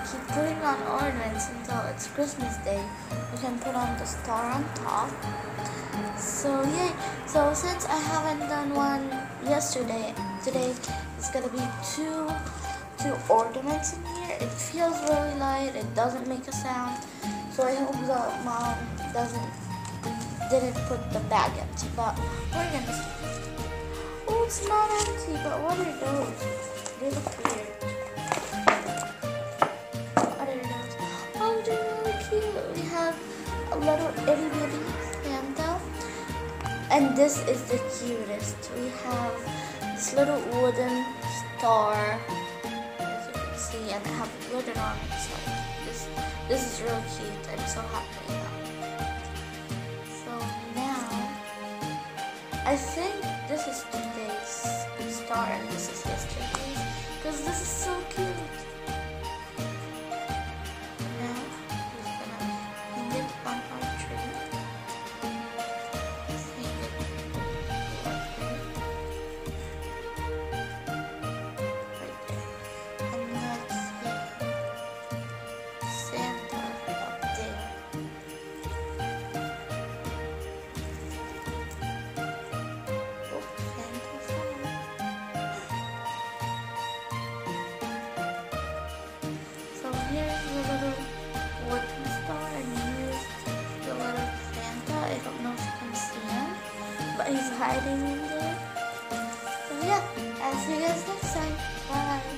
keep putting on ornaments until it's Christmas Day. We can put on the star on top. So yay! So since I haven't done one yesterday, today it's gonna be two ornaments in here. It feels really light. It doesn't make a sound. So I hope that mom didn't put the bag empty. But we're gonna see. Oh, it's not empty. But what are those? They look weird. What are those? Oh, they're really cute. We have a little itty bitty Santa, and this is the cutest. We have this little wooden star, as you can see, and I have glitter on it. So this is real cute. I'm so happy now. So now I think this is today's star and this is yesterday's, because this is so cute. Now we're gonna hang it on our tree. Let's hang it right there. And let's hang Santa up there. Oh, Santa's on. So here's the little wooden star, and here's the little Santa. I don't know if you can see him, but he's hiding in there. So yeah, I'll see you guys next time. Bye.